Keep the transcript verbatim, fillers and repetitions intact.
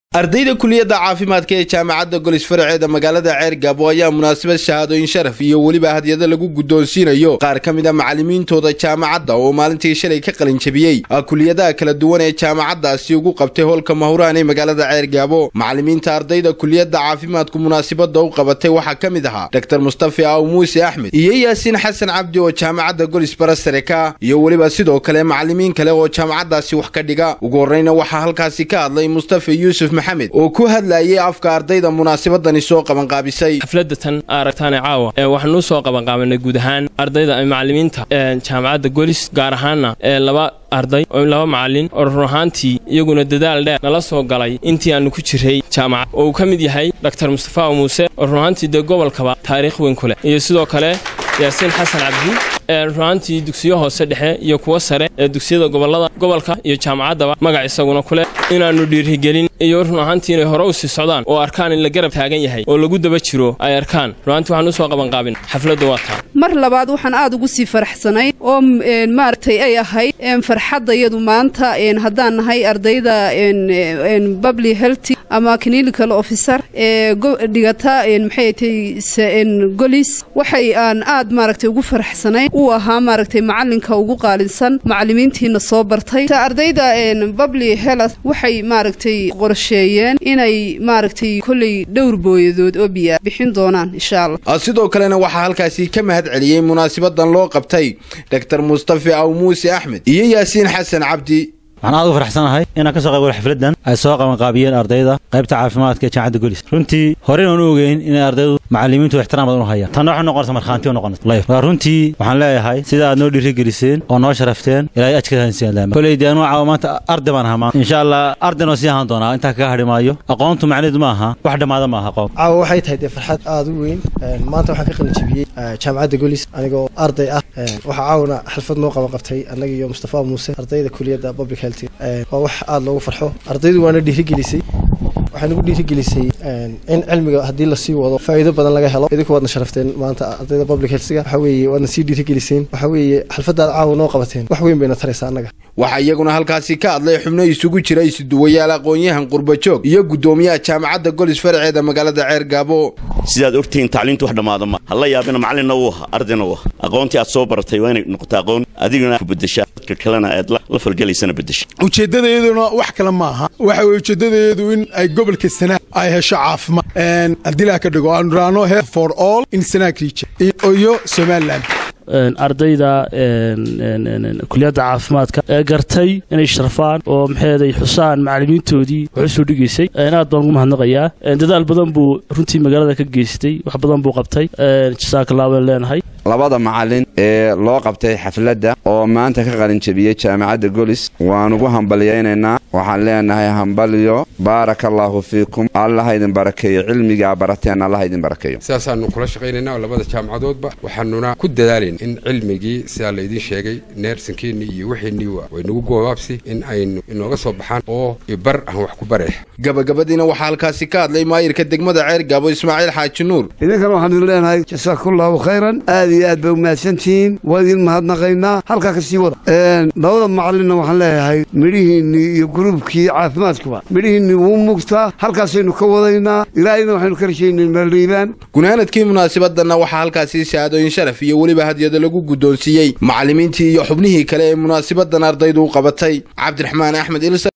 ardayda kulliyadda caafimaadka ee jaamacadda Golis Farceeda magaalada Ceergaabo ayaa munaasabad shahaadooyin sharaf iyo waliba hadiyada lagu guddoonsiinayo qaar ka mid ah macallimiintooda jaamacadda oo maalintii shalay ka qalin jabiyay kulliyadaha kala duwan ee jaamacaddaasi ugu qabtay hoolka Mahuraan ee magaalada Ceergaabo. Macallimiinta ardayda kulliyadda caafimaadku munaasabada u qabatay waxa ka mid ahaa Doctor Mustafa Aw Muuse Axmed iyo Yaasiin Xasan Cabdi oo jaamacadda Golis Barasare ka iyo waliba sidoo kale macallimiin kale oo jaamacaddaasi wax ka dhiga. Ugu horreeyna waxa halkaasi ka hadlay Mustafa Yuusuf محمد oo ku hadlayay afka ardayda munaasabadani soo qaban qaabisay xafladatan aragtaan caawa ee waxaanu soo qaban qaabanay guud ahaan ardayda ay macallimiinta ee jaamacadda Golis gaar ahaan ee laba arday oo laba macallin oo ruuxaantii iyaguna dadaal dheer nala soo galay intii aanu ku jiray jaamacad oo ka mid yahay Doctor Mustafa Aw Muuse oo ruuxaantii de gobolkaba taariikh weyn ku leh iyo sidoo kale Yaasiin Xasan Cabdi ee ruuxaantii dugsiyo hoose dhexe iyo kuwa sare ee dugsiyada gobolada gobolka iyo jaamacadda magac isaguna ku leh inaanu dhiirigelin iyo ruuxaantii inay hore u sii socdaan oo arkaan in la garab taagan yahay oo lagu daba jiro ay arkaan ruuxaantii waxaanu soo qaban qaabin xafladda waata mar labaad waxaan aad ugu sii faraxsanay oo maartay ay ahay in farxadda iyadu maanta in hadaan nahay ardayda in in public health ama clinical officer ee dhigata in maxay tahay in Golis waxay aan aad maartay ugu faraxsanay oo ahaa maartay macalinka ugu qaalinsan macallimiintiina soo bartay ardayda in public health waxay maartay qorsheeyeen inay maartay kulli dhowr booyadood oo biya bixin doonaan insha Allah. sidoo kalena waxa halkaasi ka mahad celiyay munaasabadan loo qabtay Doctor Mustafa Aw Muuse Axmed iyo Yaasiin Xasan Cabdi. waxaan aad u faraxsanahay inaan ka soo qayb galay xafladan ay soo qaban qaabiyeen ardayda qaybta caafimaadka ee jaamacadda Golis. runtii hore aan u ogeyn in ardaydu macallimiintu ixtiraam badan u hayaan tan waxa noqonaysa marxaanti u noqonaysa runtii waxaan leeyahay sida aad noo dhiirigeliseen oo noo sharafteen ilaahay ajka hansiin laama kulay deeno caawimanta arday baan ahaa insha Allah ardayno si ahaan doona inta ka hadhimaayo aqoontu macnaheedu ma aha wax dhamaada ma aha qof caawa waxay tahay farxad aad u weyn maanta waxaan ka qalin jabiyay jaamacadda Golis anigoo arday ah waxa caawina xalfad noo qaban qabtay anaga iyo Mustafa Aw Muuse ardayda kulliyadda public health waa wax aad loogu farxo ardaydu waana dhiirigelisay waxaan ugu dhiirigelisay in cilmiga hadii la sii wado faa'iido badan laga helo idinku wadna sharafteen maanta ardayda public health-ga waxa weeye wadna sii dhiirigeliseen waxa weeye xalfadda caawa noo qabateen wax weyn bayna taraysaa anaga waxa iyaguna halkaasi ka hadlay xubno isugu jiray isduwayaal aqoon-yahan qurba joog iyo gudoomiyaha jaamacadda Golis Farceeda magaalada Ceergaabo. sidaad ogtiin tacliintu wax dhamaada ma halla yaabina macallin oo ardayna oo aqoontii aad soo baratay waa inay noqoto aqoon adiguna ku bedesha kalena aad la falgalaysana bedesha ujeedadeeduna wax kale ma aha waxa weeye ujeedadeedu in ay gobolka Sanaag ay hesho caafimaad een adilaa ka dhigo aan raano health for all in Sanaag region iyo Somaliland ardayda kulliyadda caafimaadka ee gartay inay sharfaan oo maxeeday xusaan macallimiintoodii wax soo dhigaysay aad baan ugu mahadnaqayaa dadaal badan buu runtii magaalada ka geystay wax badan buu qabtay jazakallahu leenahay labada macallin ee loo qabtay xafladda oo maanta ka qalin jabiyay jaamacadda Golis waan ugu hambalyeynaa waxaan leenahay hambaliyo barakallahu fiikum Allah idin barakeeyo cilmiga barateen Allah idin barakeeyo saasaanu kula shaqeynaa labada jaamacadoodba waxaanuna ku dadaaleen in cilmigii sida la idin sheegay neersankeeni iyo wixii way nagu goobaabsi in aynu inooga soo baxaan oo ibar aan wax ku bareex gabagabadiina waxa halkaasi ka hadlay maayirka degmada Ceergaabo Ismaaciil Xaaji Nuur. idinka waxaan leenahay jazakallahu khayran aad iyo aad baa mahadsantiin wadin mahadnaqaynaa halka ka sii wada een labada macallin waxaan leeyahay midhihiini iyo groupkii caafimaadkuba midhihiini wuu mugtaa halkaasaynu ka wadaynaa ilaahayna waxaynu ka rajaynaynaa liibaan. gunaanadkii munaasabadana waxa halkaasi shahaadooyin sharaf iyo waliba hadiyada lagu guddoonsiiyay macallimiintii iyo xubnihii kale ee munaasabadan ardaydu u qabatay. Cabdiraxmaan Axmed